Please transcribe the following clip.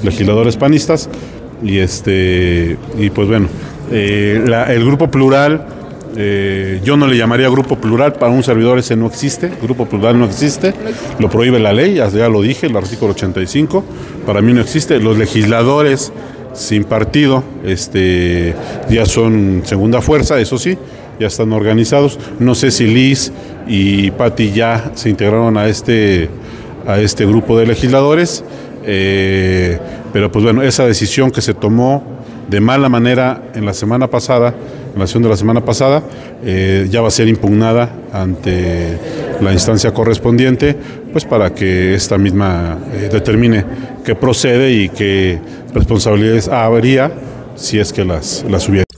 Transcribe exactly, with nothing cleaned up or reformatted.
legisladores panistas, y este y pues bueno, eh, la, el Grupo Plural, eh, yo no le llamaría Grupo Plural, para un servidor ese no existe, Grupo Plural no existe, lo prohíbe la ley, ya, ya lo dije, el artículo ochenta y cinco, para mí no existe. Los legisladores sin partido este, ya son segunda fuerza, eso sí, ya están organizados. No sé si Liz y Pati ya se integraron a este, a este grupo de legisladores, eh, pero pues bueno, esa decisión que se tomó de mala manera en la semana pasada, en la sesión de la semana pasada, eh, ya va a ser impugnada ante la instancia correspondiente, pues para que esta misma eh, determine qué procede y qué responsabilidades habría si es que las, las hubiera.